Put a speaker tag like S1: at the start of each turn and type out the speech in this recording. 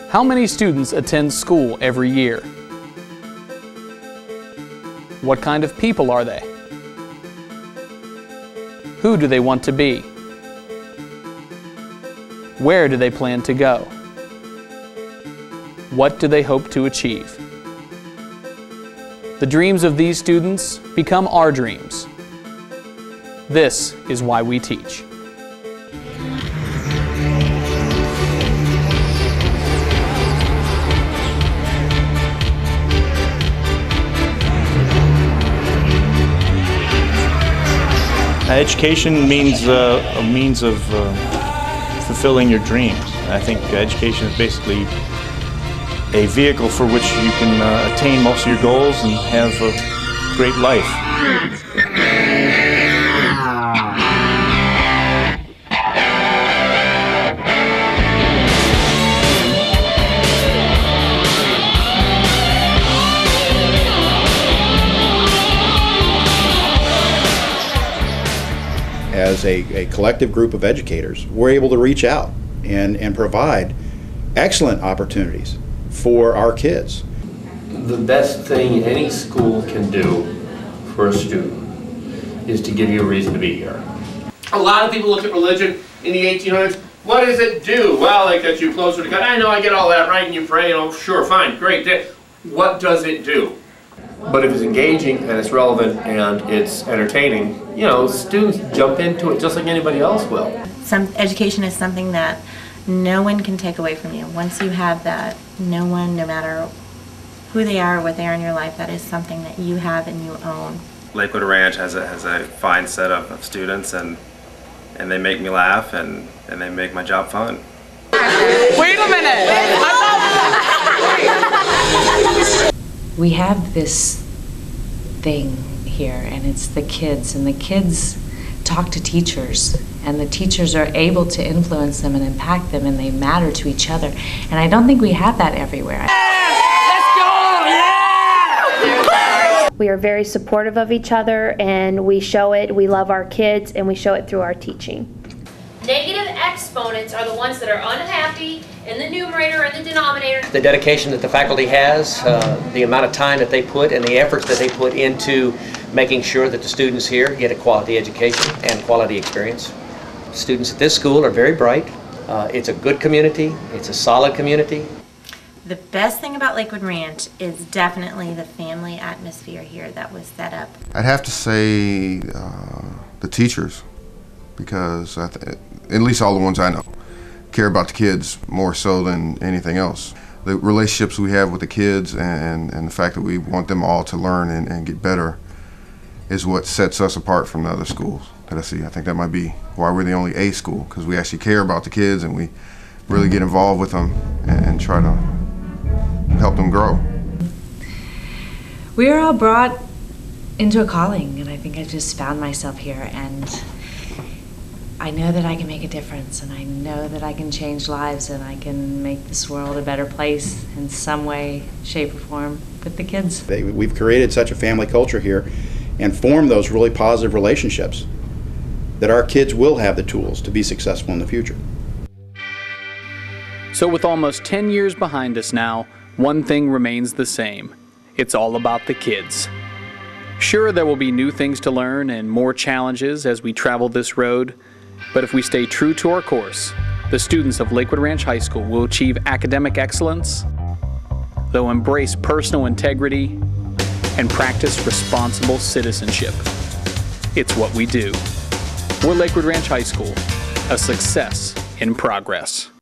S1: How many students attend school every year? What kind of people are they? Who do they want to be? Where do they plan to go? What do they hope to achieve? The dreams of these students become our dreams. This is why we teach.
S2: Education means a means of fulfilling your dreams. I think education is basically a vehicle for which you can attain most of your goals and have a great life.
S3: As a collective group of educators, we're able to reach out and provide excellent opportunities for our kids.
S4: The best thing any school can do for a student is to give you a reason to be here.
S5: A lot of people look at religion in the 1800s. What does it do? Well, it gets you closer to God. I know, I get all that, right? And you pray, sure, fine, great. What does it do? But if it's engaging and it's relevant and it's entertaining, students jump into it just like anybody else will.
S6: Education is something that no one can take away from you. Once you have that, no one, no matter who they are or what they are in your life, that is something that you have and you own.
S7: Lakewood Ranch has a fine set of students, and they make me laugh, and they make my job fun.
S8: Wait a minute!
S9: We have this thing here, and it's the kids, and the kids talk to teachers, and the teachers are able to influence them and impact them, and they matter to each other. And I don't think we have that everywhere.
S8: Let's go! Yeah!
S10: We are very supportive of each other, and we show it. We love our kids, and we show it through our teaching.
S11: Negative exponents are the ones that are unhappy in the numerator and the denominator.
S12: The dedication that the faculty has, the amount of time that they put, and the efforts that they put into making sure that the students here get a quality education and quality experience. Students at this school are very bright. It's a good community. It's a solid community.
S6: The best thing about Lakewood Ranch is definitely the family atmosphere here that was set up.
S13: I'd have to say the teachers, because at least all the ones I know care about the kids more so than anything else. The relationships we have with the kids and the fact that we want them all to learn and get better is what sets us apart from the other schools that I see. I think that might be why we're the only A school, because we actually care about the kids and we really get involved with them and try to help them grow.
S9: We are all brought into a calling, and I think I just found myself here, and I know that I can make a difference, and I know that I can change lives, and I can make this world a better place in some way, shape, or form with the kids.
S3: We've created such a family culture here and formed those really positive relationships that our kids will have the tools to be successful in the future.
S1: So with almost 10 years behind us now, one thing remains the same. It's all about the kids. Sure, there will be new things to learn and more challenges as we travel this road, but if we stay true to our course, the students of Lakewood Ranch High School will achieve academic excellence, they'll embrace personal integrity, and practice responsible citizenship. It's what we do. We're Lakewood Ranch High School, a success in progress.